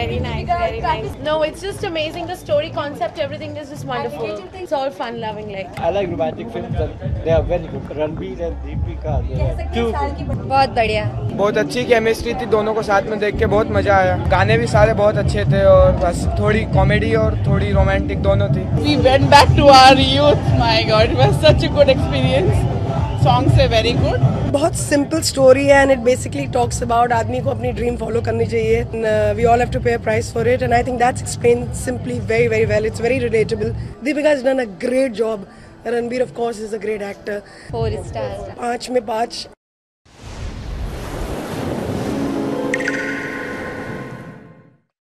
very nice, very nice. No, it's just amazing. The story concept, everything is just wonderful. It's all fun loving like. I like romantic films and they are very good. Ranbir and Deepika, they are too good. बहुत बढ़िया. बहुत अच्छी chemistry थी, दोनों को साथ में देख के बहुत मजा आया. गाने भी सारे बहुत अच्छे थे और बस थोड़ी कॉमेडी और थोड़ी रोमांटिक दोनों थी. We went back to our youth. My God, it was such a good experience. Songs were very good. बहुत सिंपल स्टोरी है and it basically talks about आदमी को अपनी ड्रीम फॉलो करनी चाहिए. We all have to pay a price for it and I think that's explained simply very very well. It's very relatable. Deepika has done a great job. Ranbir of course is a great actor. 4 stars. 5 में 5.